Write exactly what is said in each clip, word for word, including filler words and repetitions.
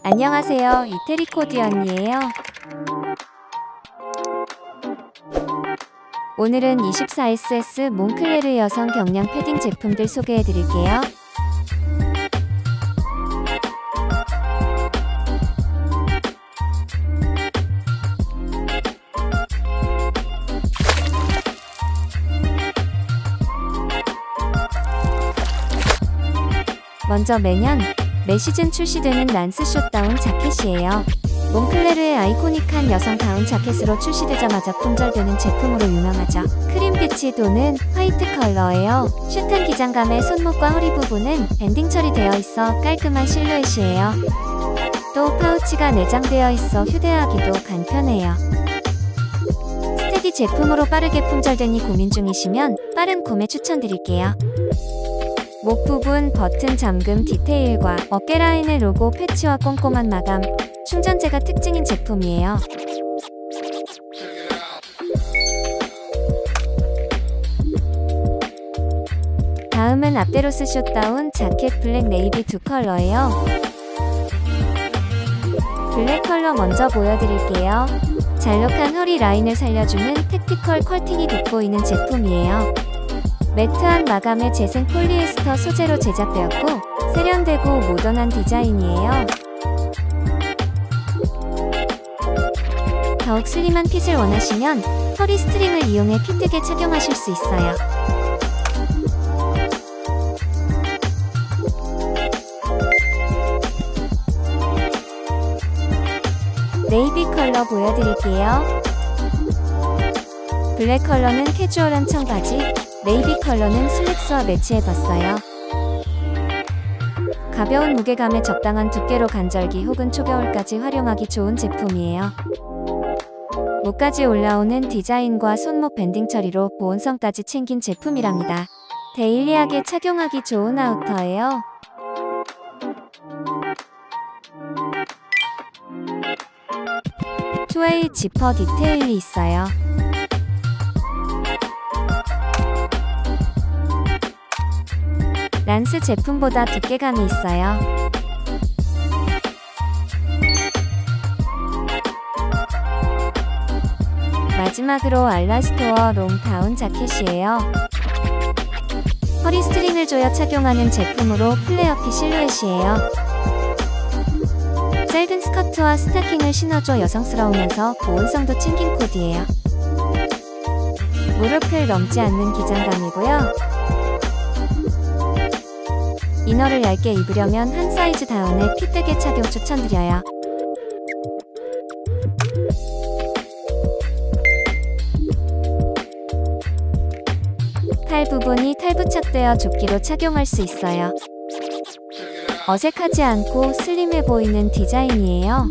안녕하세요, 이태리코디 언니예요. 오늘은 이십사 에스 에스 몽클레르 여성 경량 패딩 제품들 소개해드릴게요. 먼저 매년 매 시즌 출시되는 란스 숏다운 자켓이에요. 몽클레르의 아이코닉한 여성 다운 자켓으로 출시되자마자 품절되는 제품으로 유명하죠. 크림빛이 도는 화이트 컬러예요. 숏한 기장감의 손목과 허리 부분은 밴딩 처리되어 있어 깔끔한 실루엣이에요. 또 파우치가 내장되어 있어 휴대하기도 간편해요. 스테디 제품으로 빠르게 품절되니 고민 중이시면 빠른 구매 추천드릴게요. 목 부분 버튼 잠금 디테일과 어깨 라인의 로고 패치와 꼼꼼한 마감, 충전재가 특징인 제품이에요. 다음은 앞데로스 숏다운 자켓 블랙 네이비 두 컬러예요. 블랙 컬러 먼저 보여드릴게요. 잘록한 허리 라인을 살려주는 택티컬 컬팅이 돋보이는 제품이에요. 매트한 마감의 재생 폴리에스터 소재로 제작되었고 세련되고 모던한 디자인이에요. 더욱 슬림한 핏을 원하시면 허리 스트링을 이용해 핏되게 착용하실 수 있어요. 네이비 컬러 보여드릴게요. 블랙 컬러는 캐주얼한 청바지, 네이비 컬러는 슬랙스와 매치해봤어요. 가벼운 무게감에 적당한 두께로 간절기 혹은 초겨울까지 활용하기 좋은 제품이에요. 목까지 올라오는 디자인과 손목 밴딩 처리로 보온성까지 챙긴 제품이랍니다. 데일리하게 착용하기 좋은 아우터예요. 투웨이 지퍼 디테일이 있어요. 란스 제품보다 두께감이 있어요. 마지막으로 알라스토어 롱 다운 자켓이에요. 허리 스트링을 조여 착용하는 제품으로 플레어핏 실루엣이에요. 짧은 스커트와 스타킹을 신어줘 여성스러우면서 보온성도 챙긴 코디예요. 무릎을 넘지 않는 기장감이고요. 이너를 얇게 입으려면 한 사이즈 다운에 핏되게 착용 추천드려요. 팔 부분이 탈부착되어 조끼로 착용할 수 있어요. 어색하지 않고 슬림해 보이는 디자인이에요.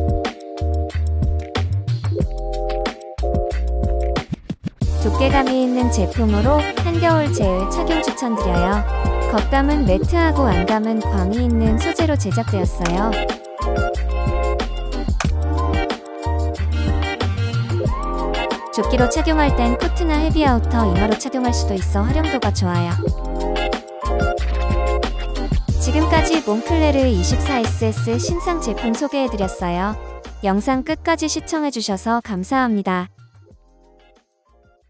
두께감이 있는 제품으로 한겨울 제외 착용 추천드려요. 겉감은 매트하고 안감은 광이 있는 소재로 제작되었어요. 조끼로 착용할 땐 코트나 헤비아우터 이너로 착용할 수도 있어 활용도가 좋아요. 지금까지 몽클레르 이십사 에스 에스 신상 제품 소개해드렸어요. 영상 끝까지 시청해주셔서 감사합니다.